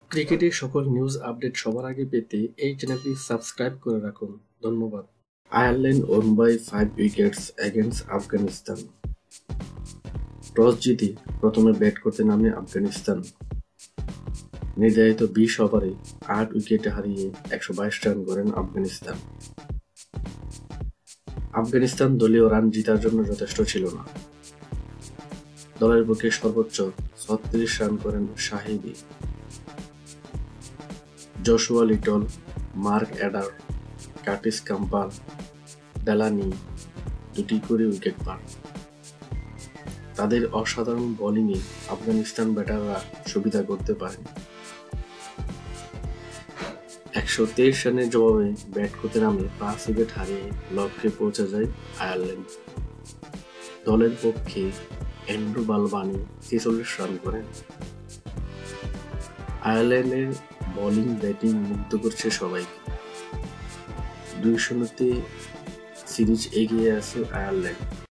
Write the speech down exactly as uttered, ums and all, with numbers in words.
ক্রিকেটের সকল news update সবার আগে পেতে এই চ্যানেলটি সাবস্ক্রাইব করে রাখুন। ধন্যবাদ। Ireland won by five wickets against Afghanistan. Toss জিতে প্রথমে ব্যাট করতে নামে আফগানিস্তান। নির্ধারিত বিশ ওভারে আট উইকেটে হারিয়ে একশো বাইশ রান করেন আফগানিস্তান। আফগানিস্তান দলীয় রান জেতার জন্য যথেষ্ট ছিল না। দলের পক্ষে সর্বোচ্চ ছত্রিশ রান করেন Shahidi. Joshua Little, Mark Adair, Curtis Campher, Delany দুটি করে উইকেট পান। তাদের অসাধারণ বোলিংয়ে আফগানিস্তান ব্যাটাররা সুবিধা করতে পারেন। একশো তেইশ রানের জবাবে ব্যাট করতে নামে পাঁচ উইকেট হারিয়ে লক্ষ্যে পৌঁছে যায় আয়ারল্যান্ড। দলের পক্ষে অ্যান্ড্রু বালবানি ছেচল্লিশ রান করেন। আয়ারল্যান্ডের বোলিং ব্যাটিং মুগ্ধ করছে সবাইকে। দুই শূন্যতে সিরিজ এগিয়ে আছে আয়ারল্যান্ড।